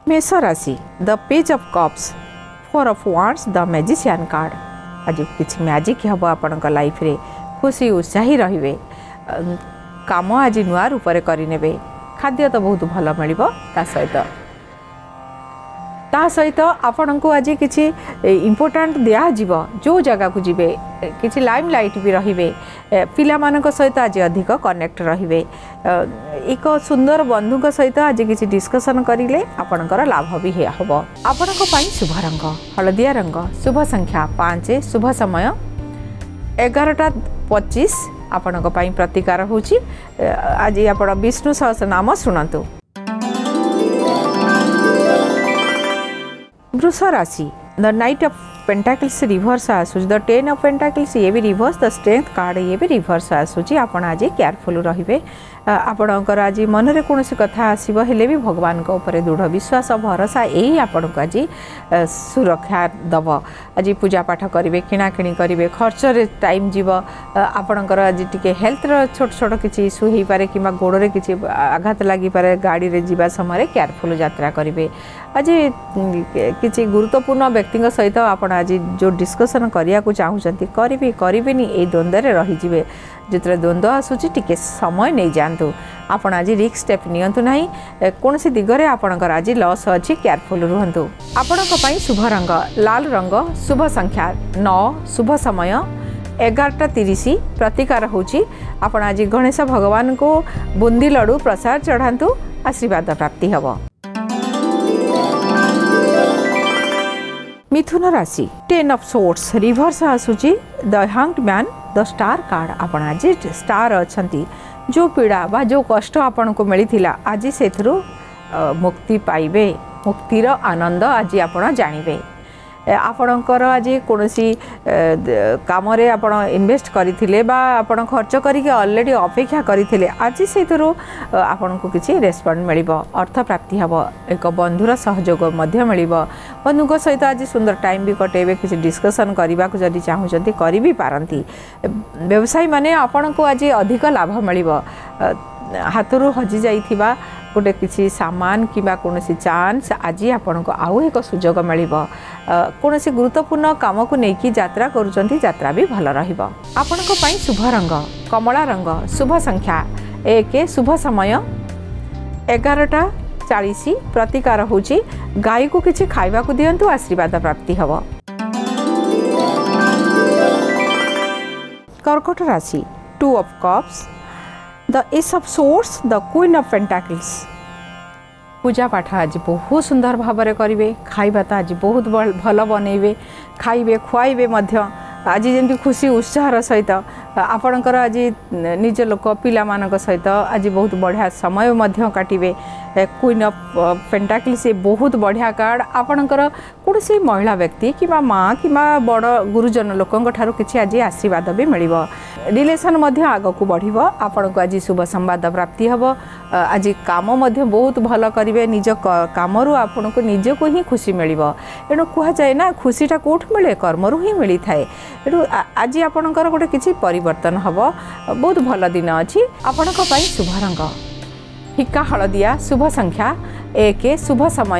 मेष राशि the page of cups, four of wands, the magician card. आज किसी मैजिक हम आपण लाइफ रे खुशी उत्साही रहिबे। काम आज नुआ रूप से करे। खाद्य तो बहुत भल मिल सहित आपण को आज किसी इम्पोर्टाट दिज्व जो जगह को जीवे किसी लाइम लाइट भी रे पिला सहित आज अधिक कनेक्ट रे। एक सुंदर बंधु सहित आज किसी डिस्कसन करें आपणकर लाभ भी हम। आपण शुभ रंग हलदिया रंग, शुभ संख्या 5, शुभ समय 11:25। आपण प्रतिकार होची। आज आप विष्णु सहस्र नाम शुणु। वृष राशि the knight of pentacles reverse आसूँ, द 10 ऑफ पेंटाकल्स ये भी रिवर्स, द स्ट्रेंथ कार्ड ये भी रिवर्स आसूँ। आप आज केयरफुल रे। आपणकर आज मन में कौन कथा आसो हेले भी भगवान को ऊपर दृढ़ विश्वास भरोसा यही आपन को आज सुरक्षा दब। आज पूजा पाठ करेंगे, किणाकिणी करेंगे, खर्च टाइम जीव। आपणकर आज टी हेल्थ छोट छोट किसी इश्यू हो पारे कि गोड़े किसी आघात लगी पारे। गाड़ी रे जीवा समय केयरफुल यात्रा करेंगे। आज किसी गुरुत्वपूर्ण व्यक्ति सहित आप आज जो डिस्कसन करने को चाहूँगी करेंगे ये द्वंद्व रहीजे। जिते द्वंद्व आसूँ टी समय नहीं जातु। आप आज रिस्क स्टेप नियंतु नहीं। कौन सी दिगरे आपणकर आज लॉस अच्छी, केयरफुल रुहतु। आपण शुभ रंग लाल रंग, शुभ संख्या 9, शुभ समय 11:30। प्रतिकार होची आपण आज गणेश भगवान को बुंदी लड्डू प्रसाद चढ़ातु, आशीर्वाद प्राप्ति हम। मिथुन राशि 10 ऑफ सोर्ट्स रिवर्स आसूची, the hanged man, the star card. आप आज स्टार अच्छी। जो पीड़ा बा जो कष्ट आपन को मिलता आज से मुक्ति पाइबे। मुक्तिर आनंद आज आप जानवे। आपणकर आज कौन सी काम आप इन्वेस्ट करते आपण खर्च करके ऑलरेडी अपेक्षा करते आज से आपन को किसी रेस्पॉन्ड मिल, अर्थ प्राप्ति हम। एक बंधुर सहयोग मिल, बंधु सहित आज सुंदर टाइम भी कटेबे। किसी डिस्कसन करने को जब चाहूँगी कर भी पारती। व्यवसायी माने आपन को आज अधिक लाभ मिल। हाथरू हजि जाइथिबा गोटे किसी सामान कि कौन चांस आज आपन को आउ एक सुजोग मिल। कौन गुरुत्वपूर्ण काम को लेकिन यात्रा करुँच, यात्रा भी भल आपण शुभ रंग कमला रंग, शुभ संख्या 1, शुभ समय 11:40। प्रतिकार होची गाय को किसी खाइबा को दियंतु, आशीर्वाद प्राप्ति हम। कर्कट राशि 2 of cups, the ace of swords, the queen of pentacles. पूजा पाठ आज बहुत सुंदर भाव में करेंगे। खाइबा तो आज बहुत भल बनइबे, खाइबे खुआइबे। आज जमी खुशी उत्साह सहित आपणकर आज निज लोक पिला सहित आज बहुत बढ़िया समय काटिबे। क्वीन ऑफ पेंटाकल्स बहुत बढ़िया कार्ड। आपणकर कौन सी महिला व्यक्ति कि माँ कि बड़ गुरुजन लोकों ठारू किसी आज आशीर्वाद भी मिल। रिलेशन आग को बढ़। आपण को आज शुभ संवाद प्राप्ति हम। आज काम बहुत भल करेंगे। निज कम आपन को निज को ही खुशी मिल। एणु कहुए ना खुशीटा कौट मिले, कर्मरू ही मिली थाए। एणु आज आपणकर गोटे किसी परिवर्तन हम। बहुत भल दिन अच्छी। आपण शुभ रंग फिका हलदिया, शुभ संख्या 1, शुभ समय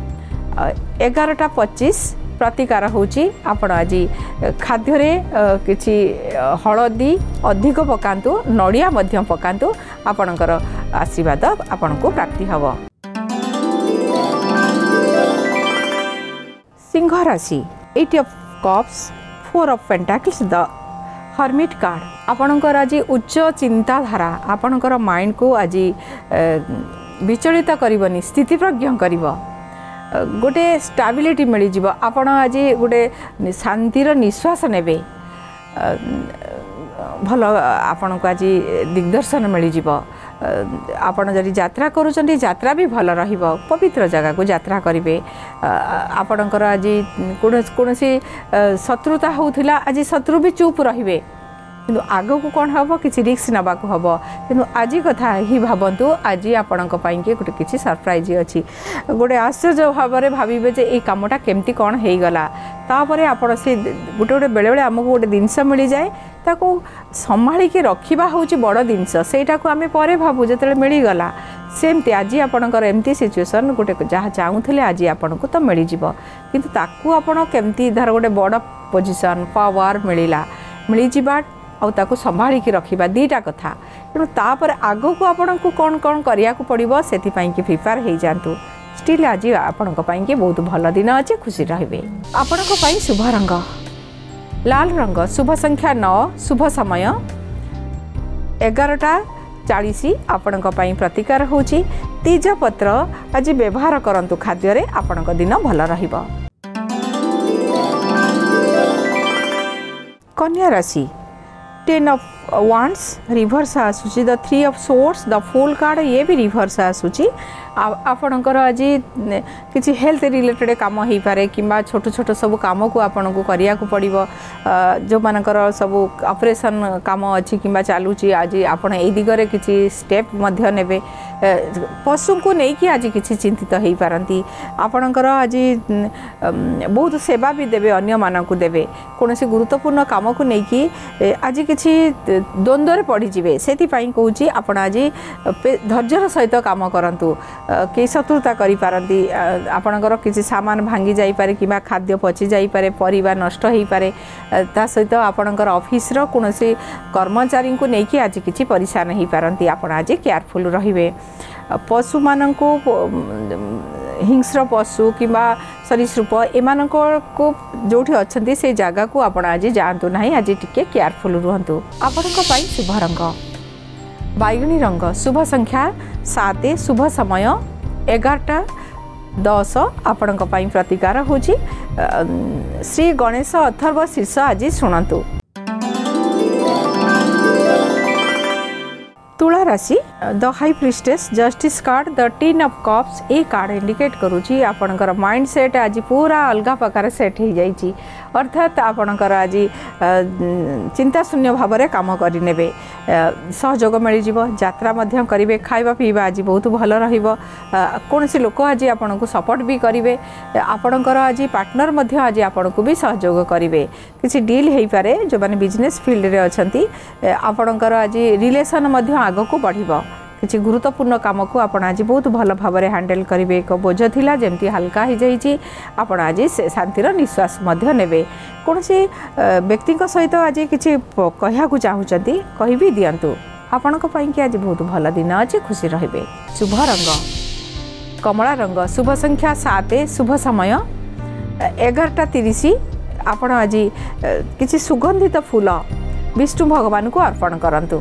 11:25। प्रतिकार होची आपण आज खाद्य रे किसी हलदी अधिक पकातु, नड़िया मध्य पकातु, आपणकर आशीर्वाद आपण को प्राप्ति हम। सिंह राशि 8 of cups, 4 of pentacles, the hermit card. आपणकर आज उच्च चिंताधारा आपणकर माइंड को आज विचलित करबनी, स्थिति प्रज्ञ करिवो। गोटे स्टेबिलिटी मिल जाव। आपण आज गोटे शांतिर निश्वास नेबे। भल आपण को आज दिग्दर्शन मिल जाव। आपण जदि यात्रा करूछंती यात्रा भी भल रहिबो। पवित्र जगह को यात्रा करेंगे। आपणकर आज कौन सी शत्रुता होउथिला आज शत्रु भी चुप रहिबे। किंतु आग को कौन हम किसी रिस्क नाबा को हम। किंतु आज कथा ही भावतु आज आपण गोटे किसी सरप्राइज अच्छी। गोटे आश्चर्य भाव में भावे जे ये कमटा केमती कौन हो गला। तापर आपण से गोटे गोटे बेले बेले आमको गोटे जिनस मिल जाए ताको संभाली के रखा हूँ बड़ जिनस। सेटा को आम पर भावु जो मिलगला सेमती आज आपणकर एमती सिचुएसन गोटे जहाँ चाहूले आज आपन को तो मिल जाव किंतु ताकू आपण केमती धर गोटे बड़ पोजिशन पावर मिलला मिल जावा आउ ताकू संभाली की रखिबा दीटा कथा तेणु तापर आगो को आपण को कौन कौन करिया को पड़िबो सेति पई कि प्रिपेयर हो जातु स्टिल आज आपण को पई कि बहुत भल दिन अच्छे खुशी रहिबे। आपण को पई शुभ रंग लाल रंग शुभ संख्या 9 शुभ समय 11:40 आपण को पई प्रतिकार होची तेज पत्र आज व्यवहार करंतु खाद्य रे आपण को दिन भल रहिबो। कन्या राशि 10 of wands रिवर्स आसूची the 3 of swords the fool card ये भी रिवर्स आसूची आपणकर आज किसी हेल्थ रिलेटेड काम हो पारे कि छोट छोट सब कम को आपन को करिया को पड़िबो जो मानकर सब ऑपरेशन काम अच्छी कि चलुची आज आपण ए दिगरे किसी स्टेप मध्य नेबे पशु को नहीं कि आज किसी चिंतित हो पारती आपणकर आज बहुत सेवा भी देवे अन्य मानक देवे कौन सी गुरुत्वपूर्ण काम को नहीं कि आज किसी द्वंद्व पड़ी जिवे सेति पई कहूची आपण आज धैर्यर सहित काम करंतु कि शत्रुता करि पारंती आपणकर किसी सामान भांगी जाई पारे किबा खाद्य पची जाई पारे परिवार नष्ट होई पारे ता सहित आपणकर ऑफिस रो कोनोसी कर्मचारी को नहीं कि आज किसी परेशान होई पारंती आपण आज केयरफुल रहिबे। पशु माननको हिंस्र पशु किंबा सरीसृप एमान को जोठी अच्छी से जगह को आपण आज जातु ना आज टिके केयरफुल रुहतु। आपण शुभ रंग बैगनी रंग शुभ संख्या 7 शुभ समय 11:10 आपण प्रतिकार होची श्री गणेश अथर्व शीर्ष आज शुणु। तुला राशि the high priestess justice card the 10 of cups ए कार्ड इंडिकेट करूची आपणकर माइंड सेट आज पूरा अलग प्रकार सेट हो जाइए अर्थात आपणकर आज चिंता शून्य भाव में काम करें सहयोग मिल जात्रा करेंगे खावा पीवा आज बहुत भल कौन सी लोक आज आपन को सपोर्ट भी करेंगे आपणकर आज पार्टनर आज आपन को भी सहयोग करेंगे किसी डील हो पारे जो मैंने बिजनेस फील्ड रे अच्छा आपणकर आज रिलेशन आग को बढ़ किसी गुरुत्वपूर्ण काम को आपण आज बहुत भल भाव में हैंडल करेंगे एक बोझ थिला जेमती हल्का हो जाइए आपण आज शांतिर निश्वास ने कौन सी व्यक्ति सहित आज किसी कहया चाहूँगी कह भी दिंतु आपण कि आज बहुत भल दिन अच्छे खुशी रहिबे। शुभ रंग कमला रंग शुभ संख्या 7 शुभ समय 11:30 आपण आज किसी सुगंधित फूल विष्णु भगवान को अर्पण करंतु।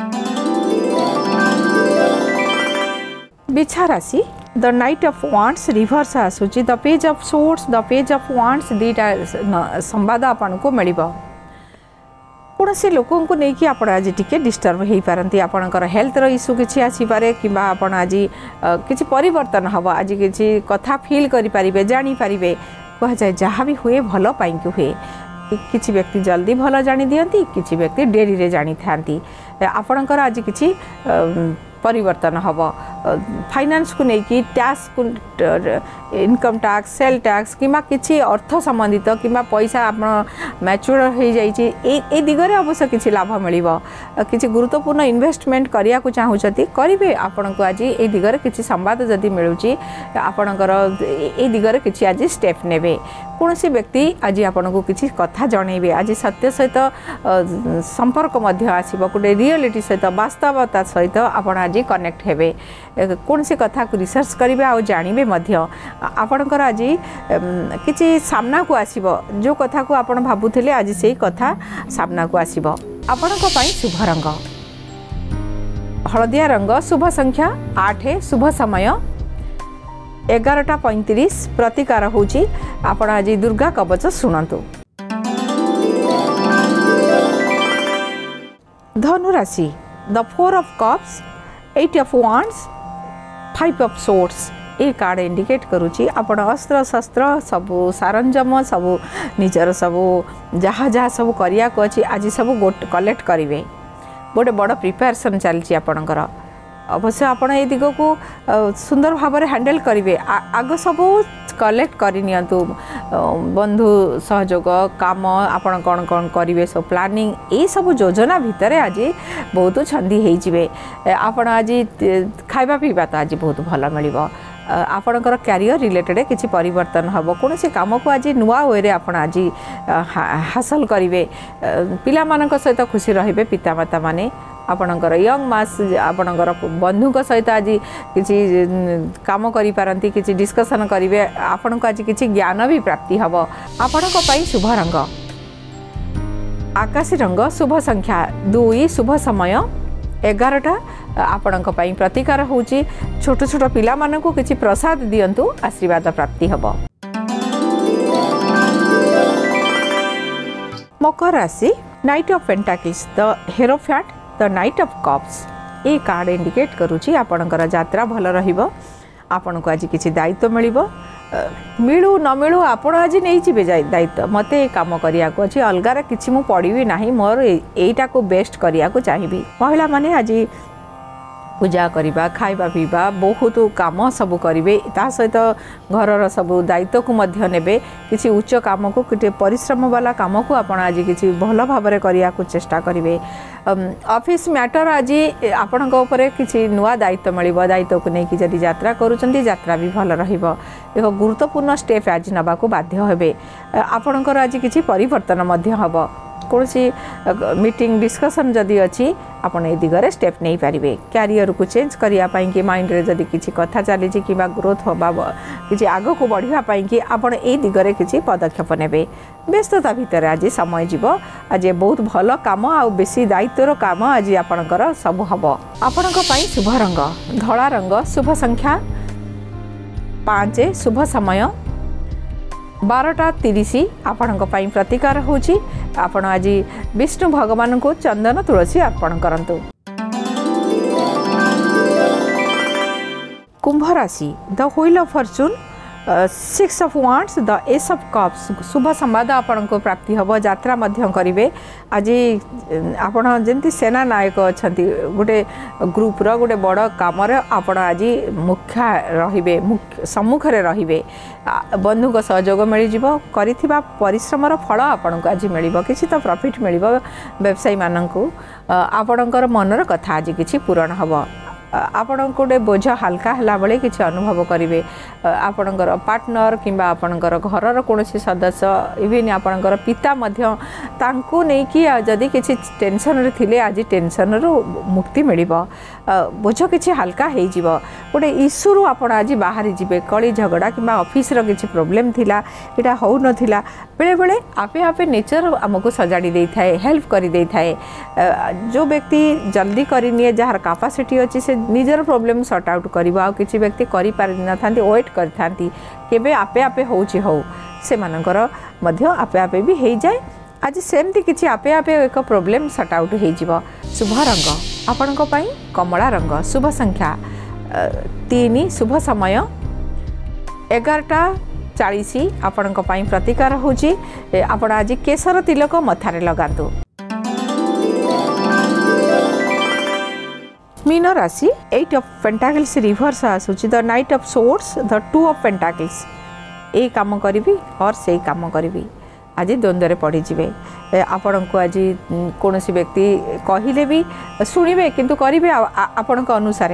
बिछा राशि the knight of wands reverse आसूची the page of swords the page of wands दीटा संवाद आपन को मिलिबो कौन से लोकों को नहीं कि आप आज टिके डिस्टर्ब हो पारती आपणकर हेल्थ इश्यू किसी आसीपे कि आपण आज किसी परिवर्तन हम आज किसी कथा फील करें जानीपारे कह जाए जहाँ भी हुए भल पाई हुए किसी व्यक्ति जल्दी भल जानी दियंती किसी व्यक्ति डेरी रे जानी थांती आपणकर आज किसी परिवर्तन हम फाइनेंस को लेकिन टैक्स को इनकम टैक्स सेल टैक्स कि किसी अर्थ संबंधित कि पैसा आप मैच्योर हो जाए दिगरे अवश्य किसी लाभ मिल किसी गुरुत्वपूर्ण इन्वेस्टमेंट करने को चाहूँगी करेंगे आपण को आज ये दिगरे किसी संवाद जदि मिलूँ आपणकर ये दिगरे किसी आज स्टेप ने कौन सी व्यक्ति आज आपन को किसी कथा जनइबे आज सत्य सहित संपर्क आसब गोटे रियलिटी सहित वास्तवता सहित आपण आज कनेक्ट हेबे कौन सी कथा को रिसर्च करेंगे आ जानवे आपणकर आज किसी सामना को आसब जो कथा को आपण भावुले आज से कथा सामना को आसब। आपण शुभ रंग हलदिया रंग शुभ संख्या 8 शुभ समय 11:35 प्रतिकार होची आपण आज दुर्गा कवच शुणु। धनु राशि the 4 of cups 8 of wands 5 of swords ये कार्ड इंडिकेट करुच्ची आपण अस्त्र शस्त्र सबू सारंजम सबू निजर सबू जहाँ जहाँ सब करिया को अच्छी आज सब कलेक्ट करेंगे गोटे बड़ प्रिपेरेसन चलती आपणकर अवश्य आपण ये दिग को सुंदर भाव में हैंडल करेंगे आग सब कलेक्ट करनियंतु बंधु सहयोग काम आपण कौन कौन करेंगे सब प्लानिंग ये सब योजना भितर आज बहुत छंदी होइजिबे आपण आज खाइबा पीवा तो आज बहुत भल मिल आपणकर कैरियर रिलेटेड किसी परिवर्तन हम कौन से कम को आज नुआ वे आप आज हासिल करेंगे पिला मानक सहित खुशी रे पितामाता माने आपणकर यंग मास आपणकर बंधु सहित आज किसी काम करि पारंती किसी डिस्कशन करेंगे आपण को आज किसी ज्ञान भी प्राप्ति हम आपण शुभ रंग आकाशी रंग शुभ संख्या 2 शुभ समय 11टा आपण प्रतिकार होची छोट छोट पिला मानकु किछि प्रसाद दियंतु आशीर्वाद प्राप्ति हब। मकर राशि knight of pentacles the hierophant the knight of cups ए कार्ड इंडिकेट करूची आपणकर यात्रा भल रहिबो आपण को आज किछि दायित्व मिलिबो मिलू न मिलू आपण आज नहीं जीवे दायित्व मत कम करिया को अच्छी अलगार किसी मु पढ़ी ना मोर एटा को बेस्ट करिया को चाहिए महिला माने आज पूजा करवा खाइबा पीवा बहुत काम सब करेंगे ता सहित घर सब दायित्व को मध्य नेबे किसी उच्च काम को किसी परिश्रम वाला काम को आपण आज किसी भल भाव करिया को चेष्टा करेंगे ऑफिस मैटर आज आपण किसी नुआ दायित्व मिल दायित्व को लेकिन जदि यात्रा करुँच यात्रा भी भल रहिबो एक गुरुत्वपूर्ण स्टेप आज नवा को बाध्य हेबे आपणकर आज किसी परिवर्तन मध्य हब कौन सी मीटिंग डिस्कशन जदि अच्छी आपन ए दिगरे स्टेप नहीं पारिबे कैरियर को चेंज करिया पाई कि माइंड रे जदि किसी कथा चली कि ग्रोथ होबा किसी आग को बढ़िया पाई कि आपन ए दिगरे किसी पदक्षेप नेबे व्यस्तता भितर आज समय जीव आज बहुत भल काम आ बेसी दायित्वर काम आज आपणकर सब हब आपणक पई शुभ रंग धला रंग शुभ संख्या 5 शुभ समय 12:30 आपण प्रतिकार होची आपण आज विष्णु भगवान को चंदन तुलसी अर्पण करंतु। कुंभ राशि the wheel of fortune 6 of wands the ace of cups शुभ संवाद आपण को प्राप्ति हब यात्रा मध्य करेंगे आज आपण जंती सेना नायक अछंती गोटे ग्रुप रो गोटे बड़ काम आपण आज मुख्य रहिबे सम्मुखरे रहिबे बंधुक सहयोग मिल जिवो करिथिबा परिश्रमर फल आपण को आज मिलिबो किछि तो प्रॉफिट मिलिबो व्यवसायी माननकु आपणकर मनर कथा आज किछि पूर्ण हबो आपण गोटे बोझ हल्का है बेले किसी अनुभव करेंगे आपणकर पार्टनर किंबा आपणकर घरर कौन सदस्य इवेन आपणकर पिता नहीं कि जदि किसी टेंशन रे थिले आज टेंशन रु मुक्ति मिल बोझ किसी हल्का हो गोटे इश्यू रु आपण आज बाहरी जी कली झगड़ा किंबा ऑफिस रो किसी प्रोब्लेम थिला एटा हो नथिला बेले बेले आपे आपे नेचर आमको सजाड़ी दे थाए हेल्प करी दे थाए जो व्यक्ति जल्दी करी निए जार कैपेसिटी अछि से निजर प्रॉब्लम सॉर्ट आउट करिबा आ किछि व्यक्ति करि पारि न थांती वेट करथांती केबे आपे आपे होउछि हो से मानकर मध्य आपे आपे भी हे जाय आज सेमती किछि आपे आपे एक प्रॉब्लम सॉर्ट आउट हे जिवो शुभ रंग आपनको पई कमला रंग शुभ संख्या 3 शुभ समय 11:40 आपनको पई प्रतिकार होछि आपण आज केसर तिलक मथारे लगांतु। मीन राशि 8 ऑफ पेंटाकल्स रिवर्स आसुची the knight of swords the 2 of pentacles ए काम करी और से काम करी आज द्वंद्व पड़ी जाए आपण को आज कौन व्यक्ति कहले भी शुणे किंतु करेंगे आपण अनुसार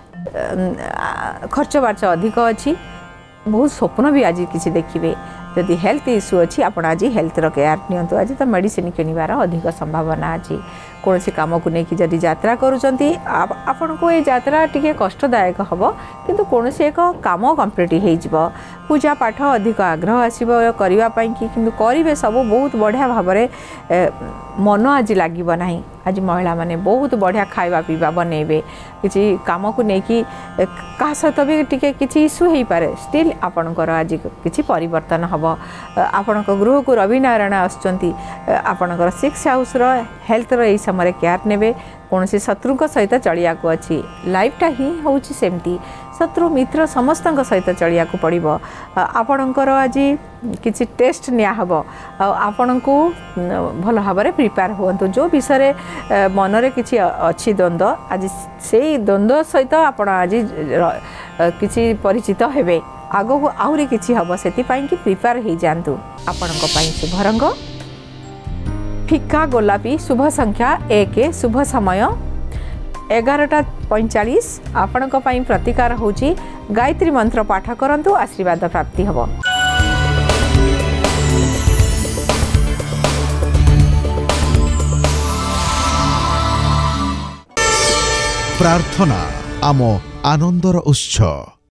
खर्च बार्च अधिक अच्छी बहुत स्वप्न भी आज किसी देखिए जदि हेल्थ इश्यू अच्छी आपण आज हेल्थ रो केयर नियंतु आज तो मेडिसिन किनिबार अधिक संभावना अच्छी कौन सी काम को लेकिन जदि यात्रा करुँच आपण को ये यात्रा टी कष्टदायक हम किंतु कौन सी एक काम कम्प्लीट हो पूजा पाठ अधिक आग्रह आसो करने कि करेंगे सब बहुत बढ़िया भाव मन आज लगे ना आज महिला माने बहुत बढ़िया खाଇବା पीवा बनइबे किसी काम को लेकिन क्या सहित भी टिके किसी इश्यू हो पारे स्टिल आपणकर आज किसी परिवर्तन हम आपण गृह को रवि नारायण आसुँच आपणकर 6 हाउस हेल्थ रही समय केयर नेबे कौन से शत्रु सहित चलिया को अच्छी लाइफटा ही हूँ सेमती शत्रु मित्र समस्त सहित चलिया को पड़ो आपणकर आज किसी टेस्ट निहब आपण को भल भाव में प्रिपेयर हूँ जो विषय मनरे किसी अच्छी द्वंद्व आज से द्वंद्व सहित आप आज किसी परिचित हेबे आगो आहुरी किछि हबो सेतिपाई कि प्रिपेयर हो जातु। आपणक पई शुभ रंग फिका गोलापी, शुभ संख्या 1, शुभ समय 11:45। आपणक पई प्रतिकार होची गायत्री मंत्र पाठ करंतु, आशीर्वाद प्राप्ति हबो। प्रार्थना आम आनंदर उत्स।